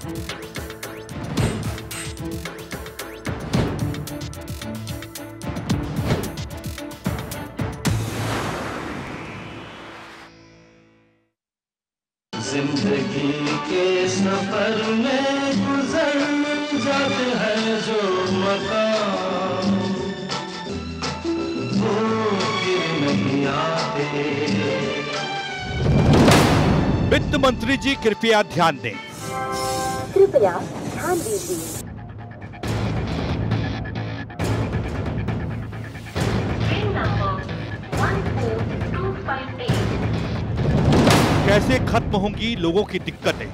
जिंदगी के सफर में गुजर जाते हैं जो मकाम, वो फिर नहीं आते। वित्त मंत्री जी कृपया ध्यान दें। कृपया ध्यान दीजिए। कैसे खत्म होंगी लोगों की दिक्कतें?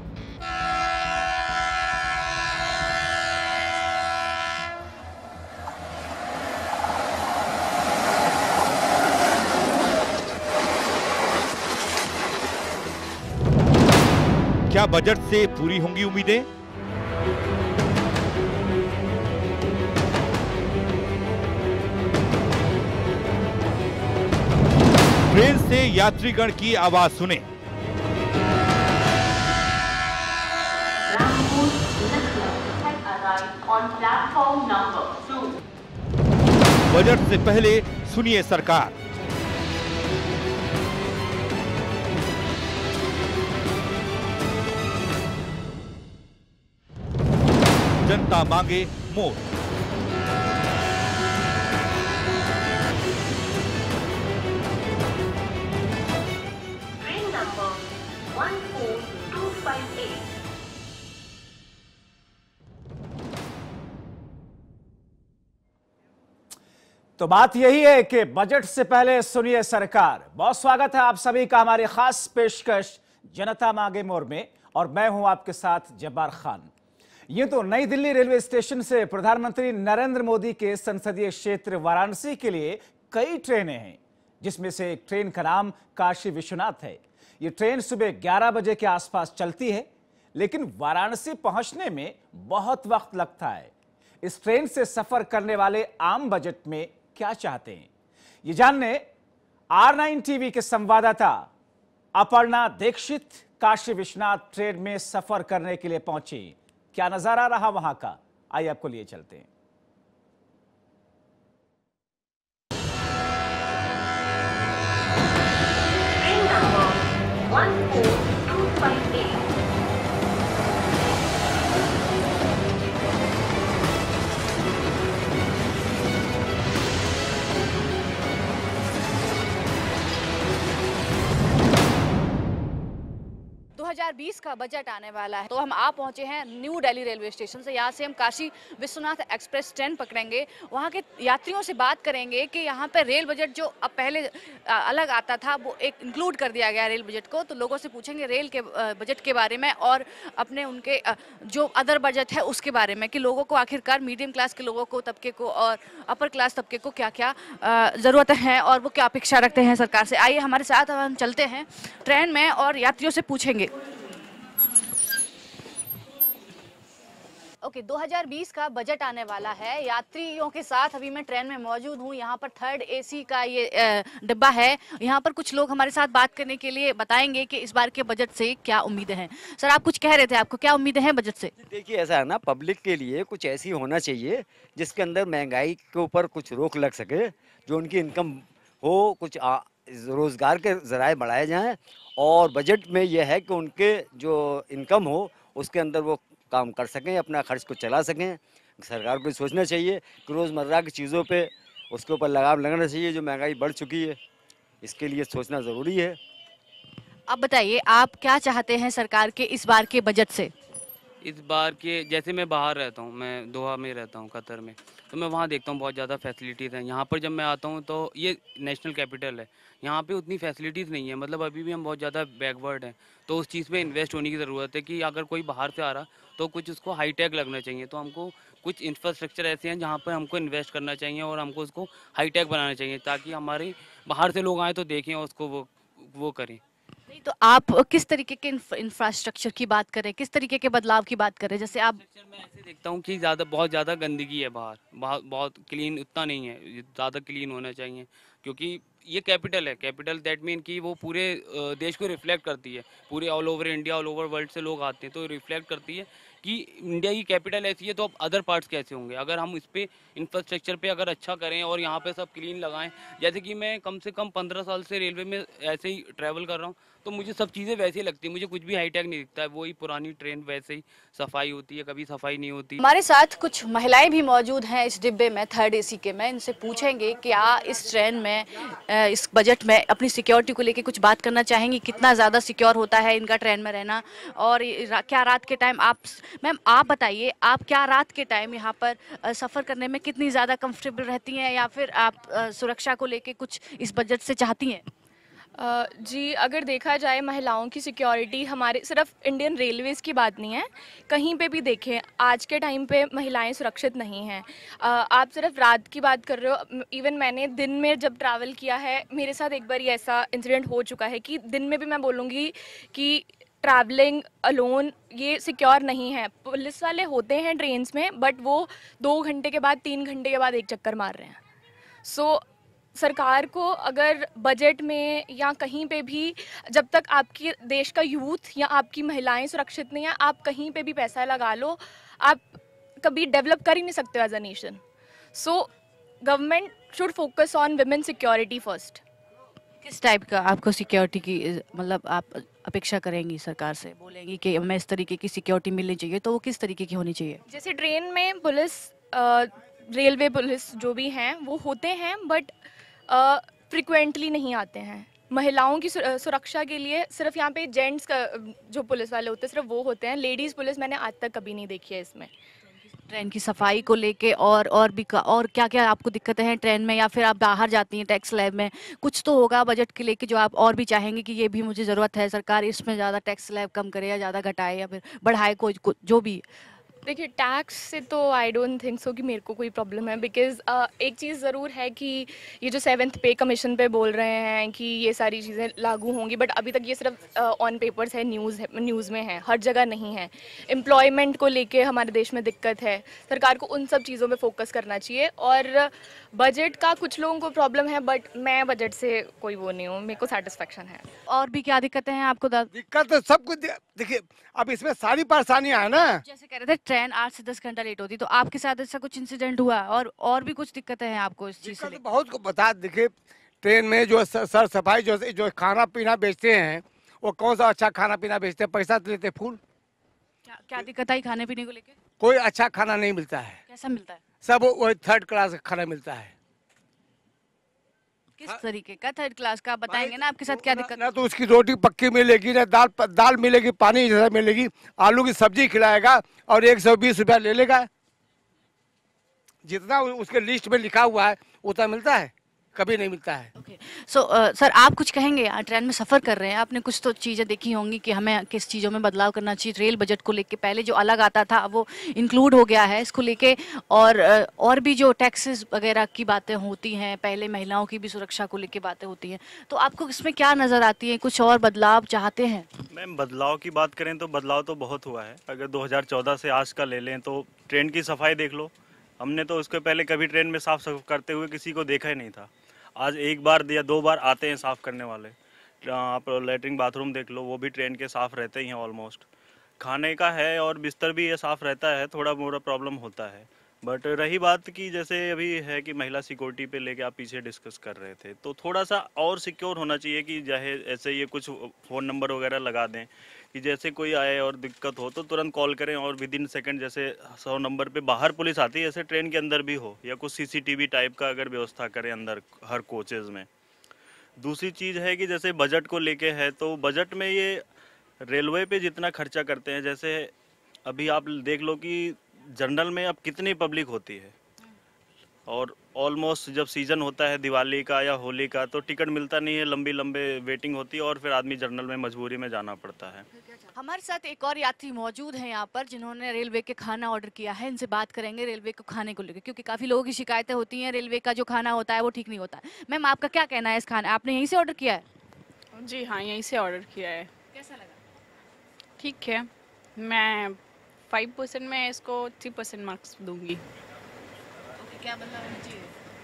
क्या बजट से पूरी होंगी उम्मीदें? ट्रेन से यात्रीगण की आवाज सुने। बजट से पहले सुनिए सरकार। जनता मांगे मोर। Train number 14258। तो बात यही है कि बजट से पहले सुनिए सरकार। बहुत स्वागत है आप सभी का हमारी खास पेशकश जनता मांगे मोर में, और मैं हूं आपके साथ जब्बार खान। ये तो नई दिल्ली रेलवे स्टेशन से प्रधानमंत्री नरेंद्र मोदी के संसदीय क्षेत्र वाराणसी के लिए कई ट्रेनें हैं, जिसमें से एक ट्रेन का नाम काशी विश्वनाथ है। ये ट्रेन सुबह 11 बजे के आसपास चलती है, लेकिन वाराणसी पहुंचने में बहुत वक्त लगता है। इस ट्रेन से सफर करने वाले आम बजट में क्या चाहते हैं, ये जानने R9 टीवी के संवाददाता अपर्णा दीक्षित काशी विश्वनाथ ट्रेन में सफर करने के लिए पहुंची। क्या नजारा रहा वहां का, आइए आपको लिए चलते हैं। Train number 14258। 2020 का बजट आने वाला है, तो हम आ पहुंचे हैं न्यू दिल्ली रेलवे स्टेशन से। यहाँ से हम काशी विश्वनाथ एक्सप्रेस ट्रेन पकड़ेंगे, वहाँ के यात्रियों से बात करेंगे कि यहाँ पे रेल बजट जो अब पहले अलग आता था वो एक इंक्लूड कर दिया गया रेल बजट को। तो लोगों से पूछेंगे रेल के बजट के बारे में और अपने उनके जो अदर बजट है उसके बारे में, कि लोगों को आखिरकार मीडियम क्लास के लोगों को, तबके को और अपर क्लास तबके को क्या क्या ज़रूरतें हैं और वो क्या अपेक्षा रखते हैं सरकार से। आइए हमारे साथ हम चलते हैं ट्रेन में और यात्रियों से पूछेंगे। ओके, 2020 का बजट आने वाला है। यात्रियों के साथ अभी मैं ट्रेन में मौजूद हूँ। यहाँ पर 3rd AC का ये डिब्बा है। यहाँ पर कुछ लोग हमारे साथ बात करने के लिए बताएंगे कि इस बार के बजट से क्या उम्मीदें हैं। सर, आप कुछ कह रहे थे, आपको क्या उम्मीदें हैं बजट से? देखिए, ऐसा है ना, पब्लिक के लिए कुछ ऐसी होना चाहिए जिसके अंदर महंगाई के ऊपर कुछ रोक लग सके, जो उनकी इनकम हो, कुछ रोजगार के जराए बढ़ाए जाएं, और बजट में यह है कि उनके जो इनकम हो उसके अंदर वो काम कर सकें, अपना खर्च को चला सकें। सरकार को सोचना चाहिए कि रोज़मर्रा की चीज़ों पे उसके ऊपर लगाम लगना चाहिए, जो महंगाई बढ़ चुकी है, इसके लिए सोचना ज़रूरी है। आप बताइए, आप क्या चाहते हैं सरकार के इस बार के बजट से? इस बार के, जैसे मैं बाहर रहता हूँ, मैं दोहा में रहता हूँ, कतर में, तो मैं वहाँ देखता हूँ बहुत ज़्यादा फैसिलिटीज़ हैं। यहाँ पर जब मैं आता हूँ तो ये नेशनल कैपिटल है, यहाँ पे उतनी फैसिलिटीज़ नहीं है, मतलब अभी भी हम बहुत ज़्यादा बैकवर्ड हैं। तो उस चीज़ पे इन्वेस्ट होने की ज़रूरत है कि अगर कोई बाहर से आ रहा तो कुछ उसको हाईटेक लगना चाहिए। तो हमको कुछ इंफ्रास्ट्रक्चर ऐसे हैं जहाँ पर हमको इन्वेस्ट करना चाहिए और हमको उसको हाईटेक बनाना चाहिए, ताकि हमारे बाहर से लोग आएँ तो देखें और उसको वो करें। नहीं, तो आप किस तरीके के इंफ्रास्ट्रक्चर की बात करें, किस तरीके के बदलाव की बात करें? जैसे आप, मैं ऐसे देखता हूँ कि बहुत ज़्यादा गंदगी है बाहर, बहुत क्लीन उतना नहीं है, ज़्यादा क्लीन होना चाहिए, क्योंकि ये कैपिटल है, कैपिटल दैट मीन कि वो पूरे देश को रिफ्लेक्ट करती है, पूरे all over India, all over world से लोग आते हैं, तो रिफ्लेक्ट करती है कि इंडिया की कैपिटल ऐसी है तो अब अदर पार्ट्स कैसे होंगे। अगर हम इस पे इंफ्रास्ट्रक्चर पे अगर अच्छा करें और यहाँ पे सब क्लीन लगाएं, जैसे कि मैं कम से कम 15 साल से रेलवे में ऐसे ही ट्रैवल कर रहा हूँ, तो मुझे सब चीज़ें वैसे ही लगती है, मुझे कुछ भी हाईटेक नहीं दिखता है, वही पुरानी ट्रेन वैसे ही सफाई होती है, कभी सफाई नहीं होती। हमारे साथ कुछ महिलाएं भी मौजूद हैं इस डिब्बे में, थर्ड एसी के में। इनसे पूछेंगे क्या इस ट्रेन में, इस बजट में अपनी सिक्योरिटी को लेके कुछ बात करना चाहेंगी, कितना ज़्यादा सिक्योर होता है इनका ट्रेन में रहना, और क्या रात के टाइम आप, मैम आप बताइए, आप क्या रात के टाइम यहाँ पर सफ़र करने में कितनी ज़्यादा कंफर्टेबल रहती हैं, या फिर आप सुरक्षा को लेके कुछ इस बजट से चाहती हैं? जी, अगर देखा जाए महिलाओं की सिक्योरिटी, हमारे सिर्फ इंडियन रेलवेज़ की बात नहीं है, कहीं पे भी देखें आज के टाइम पे महिलाएं सुरक्षित नहीं हैं। आप सिर्फ रात की बात कर रहे हो, इवन मैंने दिन में जब ट्रैवल किया है, मेरे साथ एक बार ये ऐसा इंसिडेंट हो चुका है कि दिन में भी मैं बोलूँगी कि ट्रैवलिंग अलोन ये सिक्योर नहीं है। पुलिस वाले होते हैं ट्रेन्स में, बट वो 2 घंटे के बाद, 3 घंटे के बाद एक चक्कर मार रहे हैं। सो सरकार को अगर बजट में या कहीं पे भी, जब तक आपकी देश का यूथ या आपकी महिलाएं सुरक्षित नहीं है, आप कहीं पे भी पैसा लगा लो, आप कभी डेवलप कर ही नहीं सकते as a nation. So government should focus on women security first. किस टाइप का आपको सिक्योरिटी की मतलब आप अपेक्षा करेंगी सरकार से, बोलेंगी कि हमें इस तरीके की सिक्योरिटी मिलनी चाहिए, तो वो किस तरीके की होनी चाहिए? जैसे ट्रेन में पुलिस, रेलवे पुलिस जो भी हैं वो होते हैं, बट फ्रिक्वेंटली नहीं आते हैं। महिलाओं की सुरक्षा के लिए सिर्फ यहाँ पे जेंट्स का जो पुलिस वाले होते हैं सिर्फ वो होते हैं, लेडीज़ पुलिस मैंने आज तक कभी नहीं देखी है इसमें। ट्रेन की सफाई को लेके और भी और क्या क्या आपको दिक्कतें हैं ट्रेन में, या फिर आप बाहर जाती हैं टैक्स स्लैब में, कुछ तो होगा बजट के लेके जो आप और भी चाहेंगे कि ये भी मुझे ज़रूरत है, सरकार इसमें ज़्यादा टैक्स स्लैब कम करे या ज़्यादा घटाए या फिर बढ़ाए, कोई जो भी? देखिए, टैक्स से तो आई डोंट थिंक सो कि मेरे को कोई प्रॉब्लम है, बिकॉज़ एक चीज़ ज़रूर है कि ये जो 7th पे कमीशन पे बोल रहे हैं कि ये सारी चीज़ें लागू होंगी, बट अभी तक ये सिर्फ ऑन पेपर्स है, न्यूज़ में है, हर जगह नहीं है। एम्प्लॉयमेंट को लेके हमारे देश में दिक्कत है, सरकार को उन सब चीज़ों पे फोकस करना चाहिए। और बजट का कुछ लोगों को प्रॉब्लम है, बट मैं बजट से कोई वो नहीं हूँ, मेरे को सेटिस्फेक्शन है। और भी क्या दिक्कतें हैं आपको? दिक्कत तो सब कुछ, देखिए अब इसमें सारी परेशानियां है ना। जैसे कह रहे थे ट्रेन 8 से 10 घंटा लेट होती, तो आपके साथ ऐसा कुछ इंसिडेंट हुआ, और भी कुछ दिक्कतें हैं आपको इस चीज़ से? तो बहुत को बता, देखिए ट्रेन में जो सर सफाई, जो खाना पीना बेचते हैं, वो कौन सा अच्छा खाना पीना बेचते हैं, पैसा तो लेते फूल। क्या दिक्कत आई खाने पीने को लेके? कोई अच्छा खाना नहीं मिलता है। कैसा मिलता है? सब वही 3rd क्लास का खाना मिलता है। किस तरीके का 3rd क्लास का? बताएंगे ना आपके साथ क्या दिक्कत? ना तो उसकी रोटी पक्की मिलेगी, ना दाल मिलेगी, पानी जैसा मिलेगी, आलू की सब्जी खिलाएगा और 120 रुपया ले लेगा। जितना उसके लिस्ट में लिखा हुआ है उतना मिलता है, कभी नहीं मिलता है। ओके, सो सर आप कुछ कहेंगे? ट्रेन में सफ़र कर रहे हैं, आपने कुछ तो चीज़ें देखी होंगी कि हमें किस चीज़ों में बदलाव करना चाहिए रेल बजट को लेके। पहले जो अलग आता था वो इंक्लूड हो गया है इसको लेके, और भी जो टैक्सेस वगैरह की बातें होती हैं, पहले महिलाओं की भी सुरक्षा को लेके बातें होती हैं, तो आपको इसमें क्या नज़र आती है? कुछ और बदलाव चाहते हैं? मैम, बदलाव की बात करें तो बदलाव तो बहुत हुआ है। अगर 2014 से आज का ले लें तो ट्रेन की सफाई देख लो, हमने तो उसके पहले कभी ट्रेन में साफ करते हुए किसी को देखा ही नहीं था। आज 1 बार या 2 बार आते हैं साफ़ करने वाले। आप लेटरिन बाथरूम देख लो, वो भी ट्रेन के साफ़ रहते ही हैं ऑलमोस्ट। खाने का है और बिस्तर भी ये साफ़ रहता है, थोड़ा मोड़ा प्रॉब्लम होता है। बट रही बात की जैसे अभी है कि महिला सिक्योरिटी पे लेके आप पीछे डिस्कस कर रहे थे, तो थोड़ा सा और सिक्योर होना चाहिए कि चाहे ऐसे ये कुछ फ़ोन नंबर वगैरह लगा दें कि जैसे कोई आए और दिक्कत हो तो तुरंत कॉल करें और विदिन सेकंड जैसे 100 नंबर पे बाहर पुलिस आती है, ऐसे ट्रेन के अंदर भी हो, या कुछ CCTV टाइप का अगर व्यवस्था करें अंदर हर कोचेज़ में। दूसरी चीज़ है कि जैसे बजट को लेके है, तो बजट में ये रेलवे पे जितना खर्चा करते हैं, जैसे अभी आप देख लो कि जनरल में अब कितनी पब्लिक होती है, और ऑलमोस्ट जब सीज़न होता है दिवाली का या होली का तो टिकट मिलता नहीं है, लंबे वेटिंग होती है और फिर आदमी जनरल में मजबूरी में जाना पड़ता है। हमारे साथ एक और यात्री मौजूद हैं यहाँ पर जिन्होंने रेलवे के खाना ऑर्डर किया है। इनसे बात करेंगे रेलवे को खाने को लेकर, क्योंकि काफ़ी लोगों की शिकायतें होती हैं रेलवे का जो खाना होता है वो ठीक नहीं होता है। मैम, आपका क्या कहना है इस खाने, आपने यहीं से ऑर्डर किया है? जी हाँ, यहीं से ऑर्डर किया है। कैसा लगा? ठीक है, मैं 5% में इसको 3% मार्क्स दूंगी। क्या बदलाव होना चाहिए?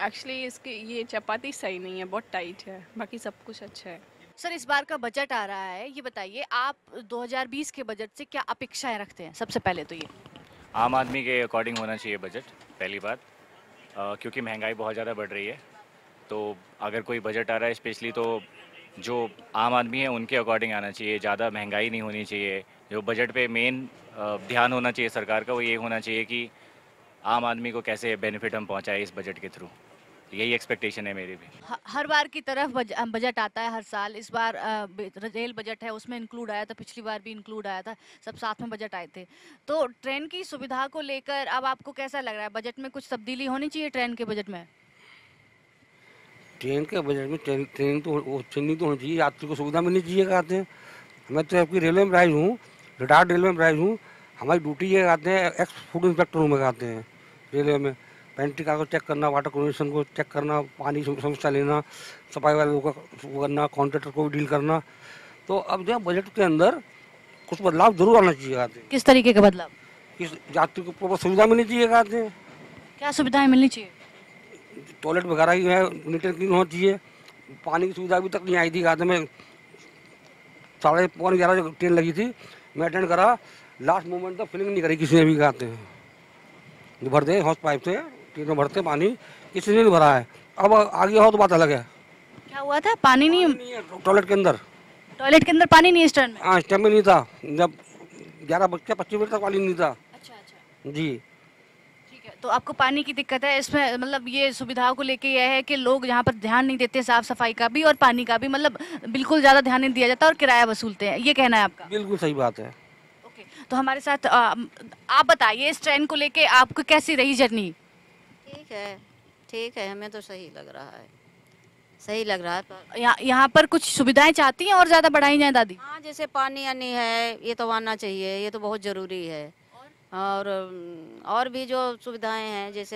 एक्चुअली इसकी ये चपाती सही नहीं है, बहुत टाइट है, बाकी सब कुछ अच्छा है। सर, इस बार का बजट आ रहा है, ये बताइए आप 2020 के बजट से क्या अपेक्षाएं रखते हैं? सबसे पहले तो ये आम आदमी के अकॉर्डिंग होना चाहिए बजट, पहली बात, क्योंकि महंगाई बहुत ज़्यादा बढ़ रही है। तो अगर कोई बजट आ रहा है स्पेशली, तो जो आम आदमी है उनके अकॉर्डिंग आना चाहिए। ज़्यादा महंगाई नहीं होनी चाहिए। जो बजट पे मेन ध्यान होना चाहिए सरकार का, वो ये होना चाहिए कि आम आदमी को कैसे बेनिफिट हम पहुंचाए इस बजट के थ्रू। यही एक्सपेक्टेशन है मेरी भी। हर बार की तरफ बजट आता है हर साल। इस बार रेल बजट है, उसमें इंक्लूड आया था, पिछली बार भी इंक्लूड आया था, सब साथ में बजट आए थे। तो ट्रेन की सुविधा को लेकर अब आपको कैसा लग रहा है? बजट में कुछ तब्दीली होनी चाहिए ट्रेन के बजट में? ट्रेन के बजट में ट्रेन तो चलनी तो होनी चाहिए, यात्री को सुविधा मिलनी चाहिए। कहते हैं मैं तो आपकी रेलवे में रहा हूँ, रिटायर्ड रेलवे में रहा हूँ। हमारी ड्यूटी ये कहते हैं, एक्स फूड इंस्पेक्टर हूँ मैं, कहते हैं रेलवे में। पेंट्री कागज चेक करना, वाटर कमीशन को चेक करना, पानी समस्या लेना, सफाई वाले लोगों का करना, कॉन्ट्रैक्टर को भी डील करना। तो अब जो बजट के अंदर कुछ बदलाव जरूर आना चाहिए। कहते हैं किस तरीके का बदलाव? इस यात्री को प्रॉपर सुविधा मिलनी चाहिए। कहते हैं क्या सुविधाएं मिलनी चाहिए? टॉयलेट वगैरह ही है, नीट एंड क्लीन होना चाहिए। पानी की सुविधा अभी तक नहीं आई थी। कहते मैं 11:30 जो ट्रेन लगी थी, मैं अटेंड करा, लास्ट मोमेंट तक फिलिंग नहीं करी किसी ने भी। कहते हैं भरते हॉस पाइप से ट्रेन में भरते पानी, किसी ने नहीं भरा है। अब आगे हो तो बात अलग है। क्या हुआ था? पानी नहीं है टॉयलेट के अंदर। टॉयलेट के अंदर पानी नहीं है इस ट्रेन में? हाँ, इस टाइम में नहीं था। जब 11:25 तक पानी नहीं था। अच्छा जी, तो आपको पानी की दिक्कत है इसमें? मतलब ये सुविधाओं को लेके यह है कि लोग यहाँ पर ध्यान नहीं देते, साफ सफाई का भी और पानी का भी, मतलब बिल्कुल ज़्यादा ध्यान नहीं दिया जाता और किराया वसूलते हैं, ये कहना है आपका? बिल्कुल सही बात है। ओके, तो हमारे साथ आप बताइए, इस ट्रेन को लेके आपको कैसी रही जर्नी? ठीक है, हमें तो सही लग रहा है, सही लग रहा है। यहाँ पर कुछ सुविधाएं चाहती हैं और ज़्यादा बढ़ाई जाए दादी? हाँ, जैसे पानी आनी है, ये तो आना चाहिए, ये तो बहुत ज़रूरी है। और भी जो सुविधाएं हैं, जैसे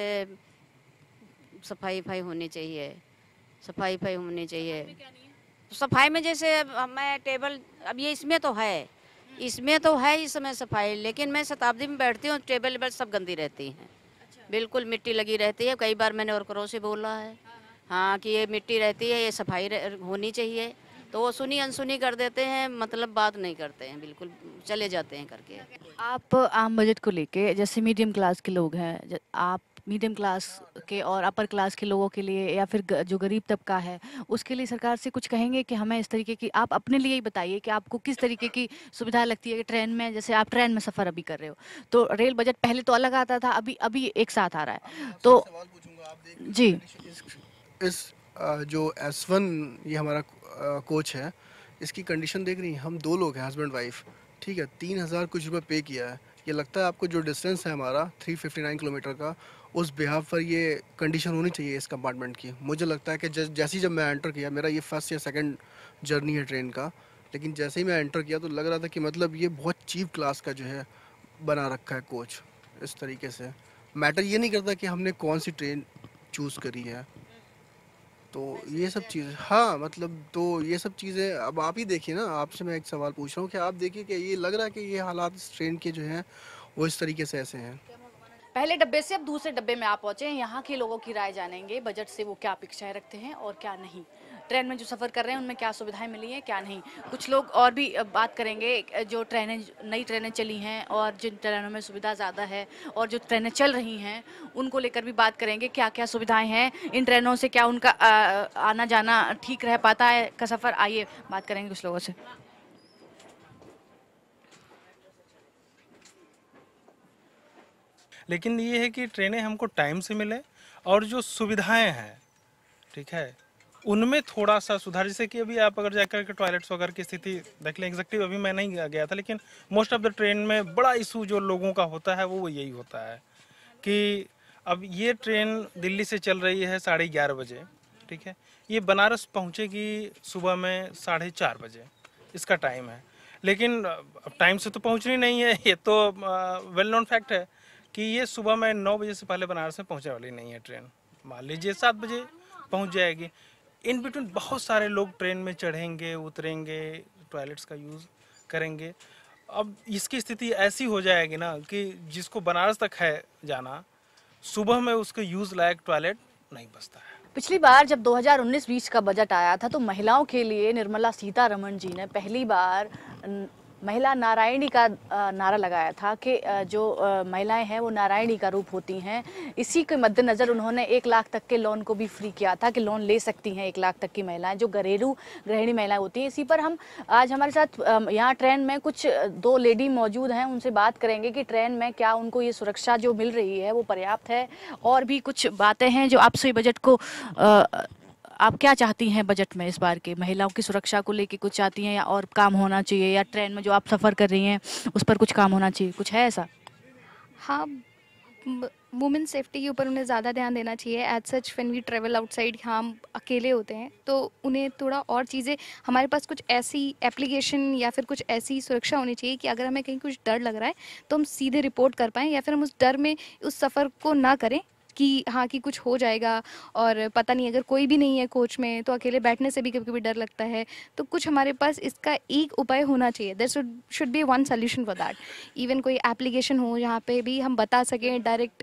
सफाई होनी चाहिए, सफाई होनी चाहिए। सफाई में जैसे मैं टेबल, अब ये इसमें तो है इस समय सफाई, लेकिन मैं शताब्दी में बैठती हूँ, टेबल सब गंदी रहती हैं। बिल्कुल मिट्टी लगी रहती है। कई बार मैंने वर्करों से बोला है हाँ कि ये मिट्टी रहती है, ये सफाई होनी चाहिए, तो वो सुनी अनसुनी कर देते हैं, मतलब बात नहीं करते हैं, बिल्कुल चले जाते हैं करके। आप आम बजट को लेके, जैसे मीडियम क्लास के लोग हैं, आप मीडियम क्लास के और अपर क्लास के लोगों के लिए या फिर जो गरीब तबका है उसके लिए सरकार से कुछ कहेंगे कि हमें इस तरीके की, आप अपने लिए ही बताइए कि आपको किस तरीके की सुविधा लगती है कि ट्रेन में, जैसे आप ट्रेन में सफ़र अभी कर रहे हो, तो रेल बजट पहले तो अलग आता था, अभी एक साथ आ रहा है, तो जी। इस जो S1 ये हमारा कोच है, इसकी कंडीशन देख रही हैं, हम 2 लोग हैं, हस्बैंड वाइफ, ठीक है, 3000 कुछ रुपए पे किया है। ये लगता है आपको जो डिस्टेंस है हमारा 359 किलोमीटर का, उस बिहाफ पर ये कंडीशन होनी चाहिए इस कंपार्टमेंट की। मुझे लगता है कि जैसे ही जब मैं एंटर किया, मेरा ये फर्स्ट या सेकंड जर्नी है ट्रेन का, लेकिन जैसे ही मैं एंटर किया तो लग रहा था कि मतलब ये बहुत चीप क्लास का जो है बना रखा है कोच। इस तरीके से मैटर ये नहीं करता कि हमने कौन सी ट्रेन चूज़ करी है, तो ये सब चीज़ें, हाँ मतलब तो ये सब चीज़ें अब आप ही देखिए ना। आपसे मैं एक सवाल पूछ रहा हूँ कि आप देखिए कि ये लग रहा है कि ये हालात इस ट्रेन के जो हैं वो इस तरीके से ऐसे हैं। पहले डब्बे से अब दूसरे डब्बे में आप पहुंचे हैं, यहाँ के लोगों की राय जानेंगे, बजट से वो क्या अपेक्षाएं रखते हैं और क्या नहीं, ट्रेन में जो सफ़र कर रहे हैं उनमें क्या सुविधाएं मिली हैं क्या नहीं। कुछ लोग और भी बात करेंगे, जो नई ट्रेनें चली हैं और जिन ट्रेनों में सुविधा ज़्यादा है और जो ट्रेनें चल रही हैं उनको लेकर भी बात करेंगे, क्या क्या सुविधाएं हैं इन ट्रेनों से, क्या उनका आना जाना ठीक रह पाता है का सफ़र। आइए बात करेंगे कुछ लोगों से। लेकिन ये है कि ट्रेनें हमको टाइम से मिले और जो सुविधाएं हैं, ठीक है, उनमें थोड़ा सा सुधार। जैसे कि अभी आप अगर जाकर के टॉयलेट्स वगैरह की स्थिति देख लें, एग्जैक्टिव अभी मैं नहीं गया था, लेकिन मोस्ट ऑफ द ट्रेन में बड़ा इशू जो लोगों का होता है वो यही होता है कि अब ये ट्रेन दिल्ली से चल रही है 11:30 बजे, ठीक है, ये बनारस पहुँचेगी सुबह में 4:30 बजे इसका टाइम है, लेकिन अब टाइम से तो पहुँचनी नहीं है, ये तो वेल नोन फैक्ट है कि ये सुबह में 9 बजे से पहले बनारस में पहुंचने वाली नहीं है ट्रेन। मान लीजिए 7 बजे पहुंच जाएगी। इन बिटवीन बहुत सारे लोग ट्रेन में चढ़ेंगे, उतरेंगे, टॉयलेट्स का यूज़ करेंगे। अब इसकी स्थिति ऐसी हो जाएगी ना कि जिसको बनारस तक है जाना, सुबह में उसके यूज़ लायक टॉयलेट नहीं बचता है। पिछली बार जब 2019-20 का बजट आया था तो महिलाओं के लिए निर्मला सीतारमण जी ने पहली बार महिला नारायणी का नारा लगाया था कि जो महिलाएं हैं वो नारायणी का रूप होती हैं। इसी के मद्देनज़र उन्होंने 1 लाख तक के लोन को भी फ्री किया था कि लोन ले सकती हैं 1 लाख तक की महिलाएं जो घरेलू गृहिणी महिलाएं होती हैं। इसी पर हम आज हमारे साथ यहाँ ट्रेन में कुछ 2 लेडी मौजूद हैं, उनसे बात करेंगे कि ट्रेन में क्या उनको ये सुरक्षा जो मिल रही है वो पर्याप्त है, और भी कुछ बातें हैं जो आपसे बजट को आप क्या चाहती हैं बजट में इस बार के, महिलाओं की सुरक्षा को लेके कुछ चाहती हैं या और काम होना चाहिए, या ट्रेन में जो आप सफ़र कर रही हैं उस पर कुछ काम होना चाहिए, कुछ है ऐसा? हाँ, वुमेन सेफ्टी के ऊपर उन्हें ज़्यादा ध्यान देना चाहिए। As such when we travel outside, हम अकेले होते हैं तो उन्हें थोड़ा और चीज़ें, हमारे पास कुछ ऐसी एप्लीकेशन या फिर कुछ ऐसी सुरक्षा होनी चाहिए कि अगर हमें कहीं कुछ डर लग रहा है तो हम सीधे रिपोर्ट कर पाएँ, या फिर हम उस डर में उस सफ़र को ना करें कि हाँ कि कुछ हो जाएगा और पता नहीं, अगर कोई भी नहीं है कोच में तो अकेले बैठने से भी कभी कभी डर लगता है। तो कुछ हमारे पास इसका एक उपाय होना चाहिए। There should be one solution for that. Even कोई एप्लीकेशन हो जहाँ पे भी हम बता सकें डायरेक्ट,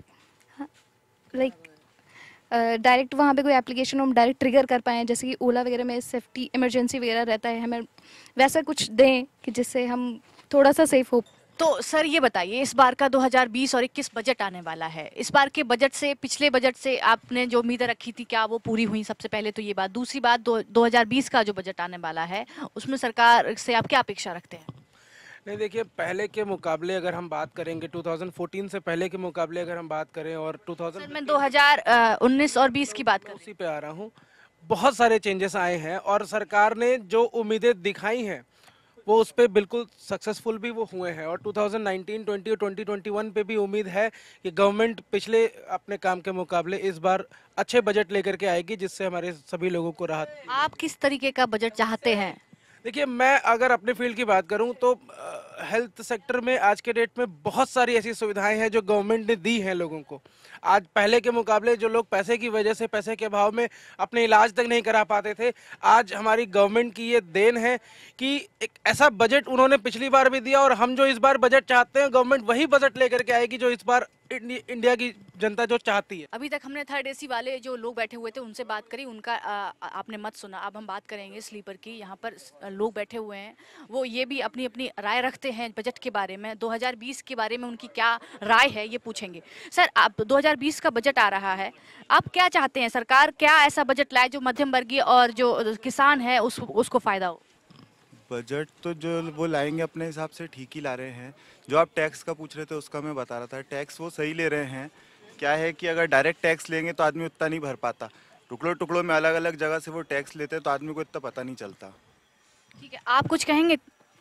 डायरेक्ट वहाँ पे कोई एप्लीकेशन हम डायरेक्ट ट्रिगर कर पाएँ, जैसे कि ओला वगैरह में सेफ्टी इमरजेंसी वगैरह रहता है, हमें वैसा कुछ दें कि जिससे हम थोड़ा सा सेफ हो। तो सर ये बताइए, इस बार का 2020 और 21 बजट आने वाला है, इस बार के बजट से, पिछले बजट से आपने जो उम्मीदें रखी थी क्या वो पूरी हुई? सबसे पहले तो ये बात। दूसरी बात, 2020 का जो बजट आने वाला है उसमें सरकार से आप क्या अपेक्षा रखते हैं? नहीं, देखिए, पहले के मुकाबले अगर हम बात करेंगे, 2014 से पहले के मुकाबले अगर हम बात करें, और 2000 मैं 2019 और 20 की बात कर उसी पे आ रहा हूँ, बहुत सारे चेंजेस आए हैं और सरकार ने जो उम्मीदें दिखाई हैं वो उस पर बिल्कुल सक्सेसफुल भी वो हुए हैं। और 2019, 20 और 2021 पे भी उम्मीद है कि गवर्नमेंट पिछले अपने काम के मुकाबले इस बार अच्छे बजट लेकर के आएगी, जिससे हमारे सभी लोगों को राहत। आप किस तरीके का बजट चाहते हैं? देखिए, मैं अगर अपने फील्ड की बात करूं तो हेल्थ सेक्टर में आज के डेट में बहुत सारी ऐसी सुविधाएं हैं जो गवर्नमेंट ने दी हैं लोगों को। आज पहले के मुकाबले जो लोग पैसे की वजह से, पैसे के अभाव में अपने इलाज तक नहीं करा पाते थे, आज हमारी गवर्नमेंट की ये देन है कि एक ऐसा बजट उन्होंने पिछली बार भी दिया, और हम जो इस बार बजट चाहते हैं गवर्नमेंट वही बजट लेकर के आएगी जो इस बार इंडिया की जनता जो चाहती है। अभी तक हमने थर्ड एसी वाले जो लोग बैठे हुए थे उनसे बात करी, उनका आपने मत सुना। अब हम बात करेंगे स्लीपर की। यहाँ पर लोग बैठे हुए हैं, वो ये भी अपनी अपनी राय रखते हैं बजट के बारे में। 2020 के बारे में उनकी क्या राय है ये पूछेंगे। सर, आप 2020 का बजट आ रहा है, आप क्या चाहते हैं सरकार क्या ऐसा बजट लाए जो मध्यम वर्गीय और जो किसान है उसको फायदा हो? बजट तो जो वो लाएंगे अपने हिसाब से ठीक ही ला रहे हैं। जो आप टैक्स का पूछ रहे थे उसका मैं बता रहा था, टैक्स वो सही ले रहे हैं। क्या है कि अगर डायरेक्ट टैक्स लेंगे तो आदमी उतना नहीं भर पाता, टुकड़ों टुकड़ों में अलग अलग जगह से वो टैक्स लेते हैं तो आदमी को इतना पता नहीं चलता। ठीक है, आप कुछ कहेंगे?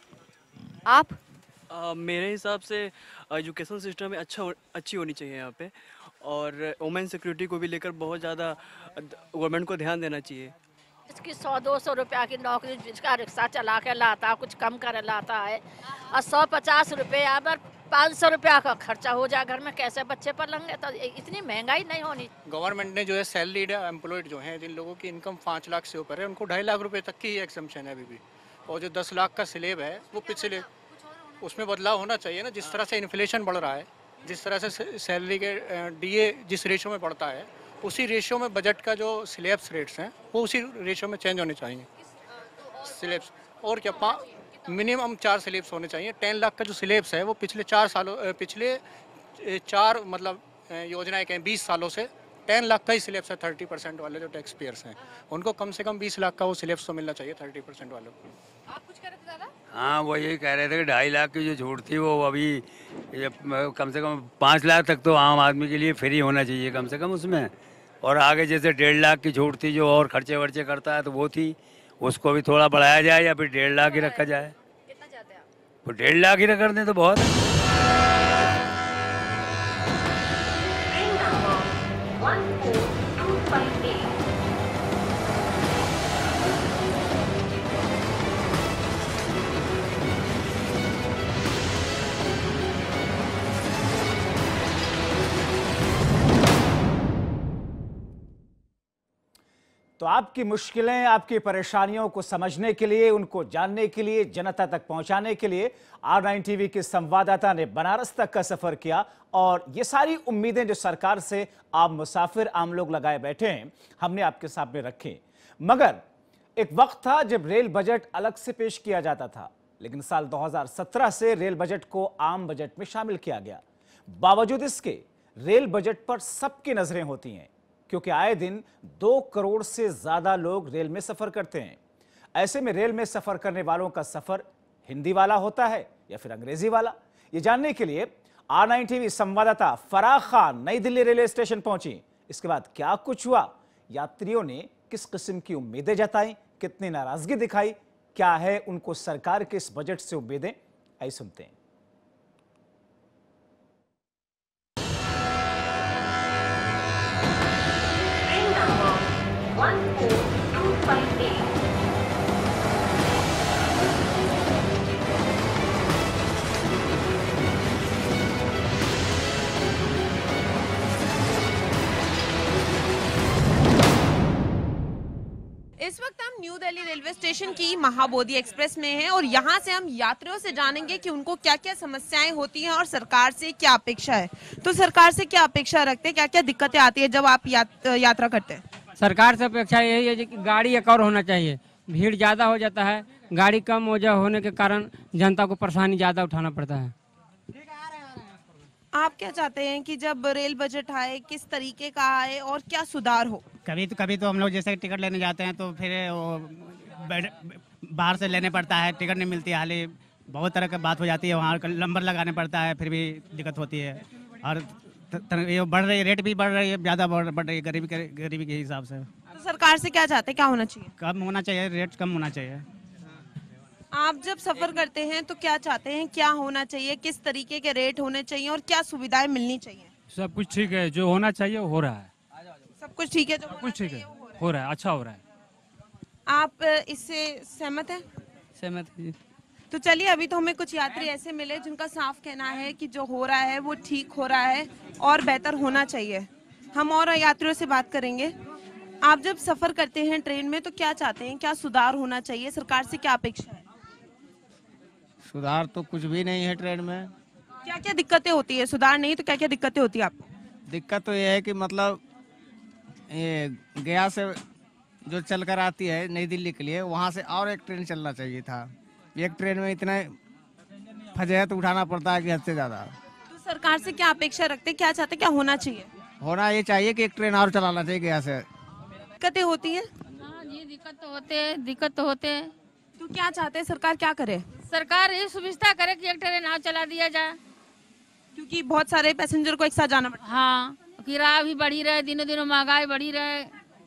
आप मेरे हिसाब से एजुकेशन सिस्टम में अच्छी होनी चाहिए यहाँ पे, और वुमेन सिक्योरिटी को भी लेकर बहुत ज़्यादा गवर्नमेंट को ध्यान देना चाहिए। इसकी 100-200 रुपया की नौकरी जिसका रिक्शा चला के लाता, कुछ कम कर लाता है, और 150 रुपया पर 500 रुपया का खर्चा हो जाए घर में, कैसे बच्चे पलेंगे? तो इतनी महंगाई नहीं होनी। गवर्नमेंट ने जो है सैलरीड एम्प्लॉयड जो हैं, जिन लोगों की इनकम 5 लाख से ऊपर है, उनको 2.5 लाख रुपए तक की एग्जम्पशन है अभी भी। और जो 10 लाख का स्लेब है वो पिछले, उसमें बदलाव होना चाहिए ना। जिस तरह से इन्फ्लेशन बढ़ रहा है, जिस तरह से सैलरी के DA जिस रेशो में बढ़ता है, उसी रेशो में बजट का जो स्लैब्स रेट्स हैं वो उसी रेशो में चेंज होने चाहिए स्लैब्स। और क्या, मिनिमम 4 स्लैब्स होने चाहिए। 10 लाख का जो स्लैब्स है वो पिछले 4 मतलब योजनाएं कहें 20 सालों से 10 लाख का ही स्लैब्स है। 30% वाले जो टैक्स पेयर्स हैं उनको कम से कम 20 लाख का वो स्लैब्स तो मिलना चाहिए 30% वालों को। आप कुछ कह रहे थे दादा? हाँ, वो यही कह रहे थे कि 2.5 लाख की जो छूट थी वो अभी कम से कम 5 लाख तक तो आम आदमी के लिए फ्री होना चाहिए कम से कम उसमें। और आगे जैसे 1.5 लाख की छूट थी जो और खर्चे वर्चे करता है तो वो थी, उसको भी थोड़ा बढ़ाया जाए या फिर 1.5 लाख ही रखा जाए। कितना चाहते हैं आप? वो 1.5 लाख ही कर दें तो बहुत है। तो आपकी मुश्किलें, आपकी परेशानियों को समझने के लिए, उनको जानने के लिए, जनता तक पहुंचाने के लिए R9 टीवी के संवाददाता ने बनारस तक का सफर किया और ये सारी उम्मीदें जो सरकार से आम मुसाफिर, आम लोग लगाए बैठे हैं, हमने आपके सामने रखे। मगर एक वक्त था जब रेल बजट अलग से पेश किया जाता था, लेकिन साल 2017 से रेल बजट को आम बजट में शामिल किया गया। बावजूद इसके रेल बजट पर सबकी नजरें होती हैं, क्योंकि आए दिन 2 करोड़ से ज्यादा लोग रेल में सफर करते हैं। ऐसे में रेल में सफर करने वालों का सफर हिंदी वाला होता है या फिर अंग्रेजी वाला, ये जानने के लिए R9 टीवी संवाददाता फराह खान नई दिल्ली रेलवे स्टेशन पहुंची। इसके बाद क्या कुछ हुआ, यात्रियों ने किस किस्म की उम्मीदें जताई, कितनी नाराजगी दिखाई, क्या है उनको सरकार के इस बजट से उम्मीदें, आइए सुनते हैं। Train number 14258. इस वक्त हम न्यू दिल्ली रेलवे स्टेशन की महाबोधि एक्सप्रेस में हैं और यहाँ से हम यात्रियों से जानेंगे कि उनको क्या क्या समस्याएं होती हैं और सरकार से क्या अपेक्षा है। तो सरकार से क्या अपेक्षा रखते हैं, क्या क्या दिक्कतें आती है जब आप यात्रा करते हैं? सरकार से अपेक्षा यही है कि गाड़ी एक और होना चाहिए। भीड़ ज़्यादा हो जाता है, गाड़ी कम होने के कारण जनता को परेशानी ज़्यादा उठाना पड़ता है। आप क्या चाहते हैं कि जब रेल बजट आए किस तरीके का आए और क्या सुधार हो? कभी तो हम लोग जैसे टिकट लेने जाते हैं तो फिर बाहर से लेने पड़ता है, टिकट नहीं मिलती, हाल ही बहुत तरह की बात हो जाती है, वहाँ नंबर लगाने पड़ता है, फिर भी दिक्कत होती है। और ये बढ़ रही है, रेट भी बढ़ रही है, ज़्यादा बढ़ रही है गरीबी के हिसाब से। तो सरकार से क्या चाहते हैं, क्या होना चाहिए? कम होना चाहिए, रेट कम होना चाहिए। आप जब सफर करते हैं तो क्या चाहते हैं, क्या होना चाहिए, किस तरीके के रेट होने चाहिए और क्या सुविधाएं मिलनी चाहिए? सब कुछ ठीक है, जो होना चाहिए हो रहा है। सब कुछ ठीक है, जो कुछ ठीक है, हो रहा है, अच्छा हो रहा है। आप इससे सहमत हैं? सहमत है। तो चलिए, अभी तो हमें कुछ यात्री ऐसे मिले जिनका साफ कहना है कि जो हो रहा है वो ठीक हो रहा है और बेहतर होना चाहिए। हम और यात्रियों से बात करेंगे। आप जब सफर करते हैं ट्रेन में तो क्या चाहते हैं, क्या सुधार होना चाहिए, सरकार से क्या अपेक्षा है? सुधार तो कुछ भी नहीं है ट्रेन में। क्या क्या दिक्कतें होती है? सुधार नहीं तो क्या क्या दिक्कतें होती है आपको? दिक्कत तो ये है कि मतलब ये गया से जो चल कर आती है नई दिल्ली के लिए, वहाँ से और एक ट्रेन चलना चाहिए था। एक ट्रेन में इतना फजहत उठाना पड़ता है कि हद से ज़्यादा। तो सरकार से क्या अपेक्षा रखते हैं, क्या चाहते हैं, क्या होना चाहिए? होना ये चाहिए कि एक ट्रेन और चलाना चाहिए गया से। दिक्कतें होती हैं? हाँ जी, दिक्कत तो होते। तो क्या चाहते हैं, सरकार क्या करे? सरकार ये सुविधा करे कि एक ट्रेन और चला दिया जाए, क्योंकि बहुत सारे पैसेंजर को एक साथ जाना पड़ता है। हाँ, किराया भी बढ़ी रहे, दिनों दिनों महंगाई बढ़ी रहे,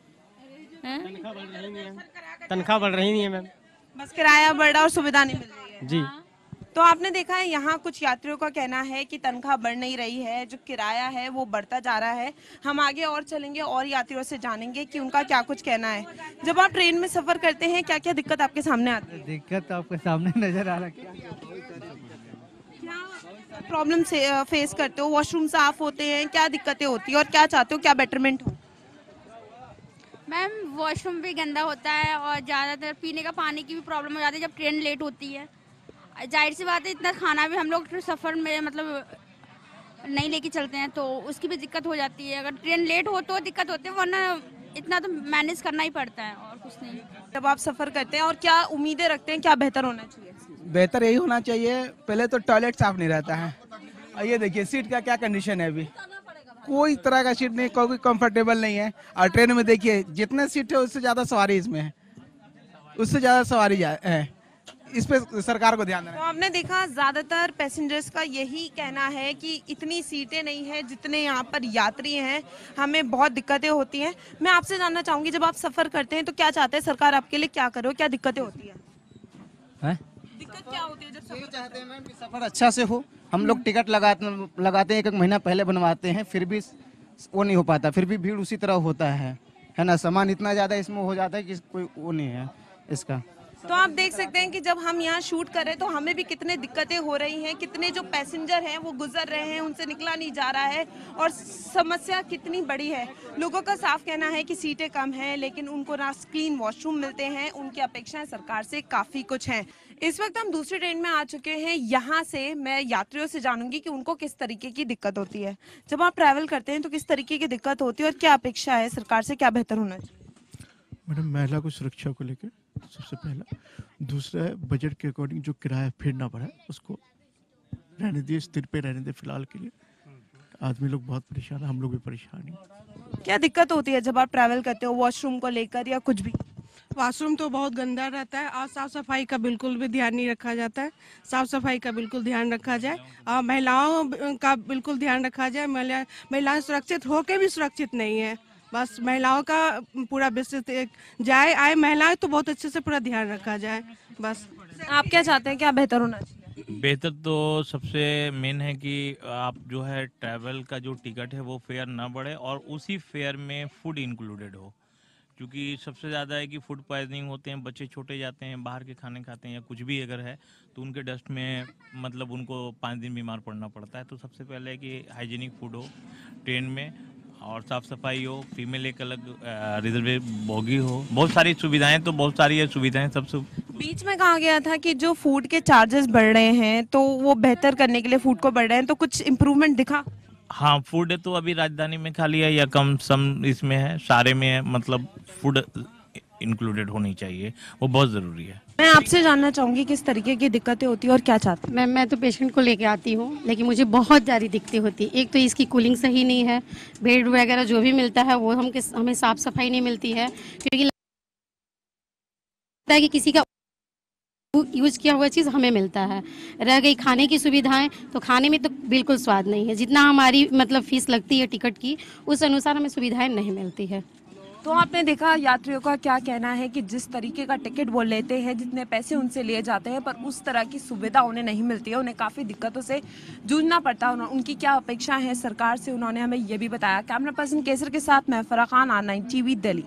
तनख्वाह बढ़ रही नहीं है मैम, बस किराया बढ़ रहा और सुविधा नहीं मिल रही है। जी। तो आपने देखा है यहाँ कुछ यात्रियों का कहना है कि तनख्वाह बढ़ नहीं रही है, जो किराया है वो बढ़ता जा रहा है। हम आगे और चलेंगे और यात्रियों से जानेंगे कि उनका क्या कुछ कहना है। जब आप ट्रेन में सफर करते हैं क्या क्या दिक्कत आपके सामने आती है? दिक्कत आपके सामने नजर आ रही है। क्या प्रॉब्लम से फेस करते हो? वॉशरूम साफ होते हैं, क्या दिक्कतें होती है और क्या चाहते हो, क्या बेटरमेंट हो? मैम वॉशरूम भी गंदा होता है और ज़्यादातर पीने का पानी की भी प्रॉब्लम हो जाती है जब ट्रेन लेट होती है। जाहिर सी बात है, इतना खाना भी हम लोग सफ़र में मतलब नहीं लेके चलते हैं तो उसकी भी दिक्कत हो जाती है। अगर ट्रेन लेट हो तो दिक्कत होती है, वरना इतना तो मैनेज करना ही पड़ता है और कुछ नहीं। जब आप सफ़र करते हैं और क्या उम्मीदें रखते हैं, क्या बेहतर होना चाहिए? बेहतर यही होना चाहिए, पहले तो टॉयलेट साफ नहीं रहता है। और ये देखिए सीट का क्या कंडीशन है, अभी कोई तरह का सीट नहीं, कोई कंफर्टेबल नहीं है। और ट्रेन में देखिए जितने सीट है उससे ज़्यादा सवारी इसमें है, उससे ज़्यादा सवारी है। इस पे सरकार को ध्यान देना। तो आपने देखा ज्यादातर पैसेंजर्स का यही कहना है कि इतनी सीटें नहीं है जितने यहाँ पर यात्री हैं, हमें बहुत दिक्कतें होती हैं। मैं आपसे जानना चाहूंगी, जब आप सफर करते हैं तो क्या चाहते हैं सरकार आपके लिए क्या करे, क्या दिक्कतें होती है? दिक्कत क्या होती है जब सफर चाहते हैं? कि सफर अच्छा से हो। हम लोग टिकट लगाते हैं, एक महीना पहले बनवाते हैं, फिर भी वो नहीं हो पाता, फिर भी भीड़ उसी तरह होता है ना। सामान इतना ज़्यादा इसमें हो जाता है कि कोई वो नहीं है इसका। तो आप देख सकते हैं कि जब हम यहाँ शूट कर रहे हैं तो हमें भी कितने दिक्कतें हो रही हैं, कितने जो पैसेंजर हैं वो गुजर रहे हैं, उनसे निकला नहीं जा रहा है और समस्या कितनी बड़ी है। लोगों का साफ कहना है कि सीटें कम हैं, लेकिन उनको ना क्लीन वॉशरूम मिलते हैं, उनकी अपेक्षाएं सरकार से काफ़ी कुछ हैं। इस वक्त हम दूसरी ट्रेन में आ चुके हैं। यहाँ से मैं यात्रियों से जानूंगी कि उनको किस तरीके की दिक्कत होती है। जब आप ट्रैवल करते हैं तो किस तरीके की दिक्कत होती है और क्या अपेक्षा है सरकार से, क्या बेहतर होना चाहिए? मैडम, महिला को सुरक्षा को लेकर सबसे पहला, दूसरा है बजट के अकॉर्डिंग जो किराया फिर ना बढ़े, उसको रहने दिए, स्थिर पे रहने दे फिलहाल के लिए। आदमी लोग बहुत परेशान है, हम लोग भी परेशान हैं। क्या दिक्कत होती है जब आप ट्रैवल करते हो, वॉशरूम को लेकर या कुछ भी? वॉशरूम तो बहुत गंदा रहता है और साफ सफाई का बिल्कुल भी ध्यान नहीं रखा जाता है। साफ सफाई का बिल्कुल ध्यान रखा जाए और महिलाओं का बिल्कुल ध्यान रखा जाए। महिलाएं सुरक्षित होकर भी सुरक्षित नहीं है। बस महिलाओं का पूरा विस्तृत जाए आए महिलाएं तो बहुत अच्छे से पूरा ध्यान रखा जाए। बस आप क्या चाहते हैं, क्या बेहतर होना चाहिए? बेहतर तो सबसे मेन है कि आप जो है ट्रैवल का जो टिकट है वो फेयर ना बढ़े और उसी फेयर में फूड इंक्लूडेड हो, क्योंकि सबसे ज़्यादा है कि फूड पॉइजनिंग होते हैं, बच्चे छोटे जाते हैं, बाहर के खाने खाते हैं या कुछ भी अगर है तो उनके डस्ट में मतलब उनको 5 दिन बीमार पड़ना पड़ता है। तो सबसे पहले है कि हाइजीनिक फूड हो ट्रेन में और साफ़ सफाई हो, फीमेल एक अलग रिजर्व बोगी हो, बहुत सारी सुविधाएं, तो बहुत सारी है सुविधाएं। सबसे बीच में कहा गया था कि जो फूड के चार्जेस बढ़ रहे हैं तो वो बेहतर करने के लिए फूड को बढ़ रहे हैं, तो कुछ इम्प्रूवमेंट दिखा? हाँ, फूड तो अभी राजधानी में खाली है या कम सम इसमें है, सारे में है, मतलब फूड इंक्लूडेड होनी चाहिए, वो बहुत ज़रूरी है। मैं आपसे जानना चाहूंगी किस तरीके की दिक्कतें होती है और क्या चाहते हैं? मैं तो पेशेंट को लेके आती हूँ, लेकिन मुझे बहुत ज़्यादा दिक्कतें होती है। एक तो इसकी कूलिंग सही नहीं है, बेड वगैरह जो भी मिलता है वो हमें साफ सफाई नहीं मिलती है, क्योंकि लगता है कि किसी का यूज किया हुआ चीज़ हमें मिलता है। रह गई खाने की सुविधाएं, तो खाने में तो बिल्कुल स्वाद नहीं है। जितना हमारी मतलब फीस लगती है टिकट की, उस अनुसार हमें सुविधाएं नहीं मिलती है। तो आपने देखा यात्रियों का क्या कहना है कि जिस तरीके का टिकट वो लेते हैं, जितने पैसे उनसे लिए जाते हैं, पर उस तरह की सुविधा उन्हें नहीं मिलती है, उन्हें काफ़ी दिक्कतों से जूझना पड़ता है। उनकी क्या अपेक्षा है सरकार से, उन्होंने हमें ये भी बताया। कैमरा पर्सन केसर के साथ मैं Farah Khan, R9 TV, Delhi.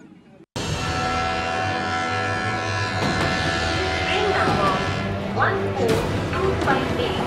Train number 14258.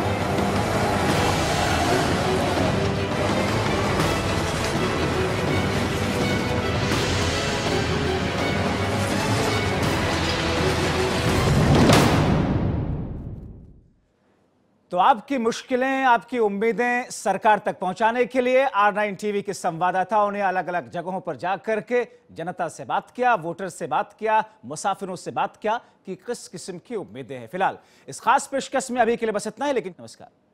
तो आपकी मुश्किलें, आपकी उम्मीदें सरकार तक पहुंचाने के लिए R9 TV के संवाददाताओं ने अलग अलग जगहों पर जा करके जनता से बात किया, वोटर से बात किया, मुसाफिरों से बात किया कि किस किस्म की उम्मीदें हैं। फिलहाल इस खास पेशकश में अभी के लिए बस इतना ही, लेकिन नमस्कार।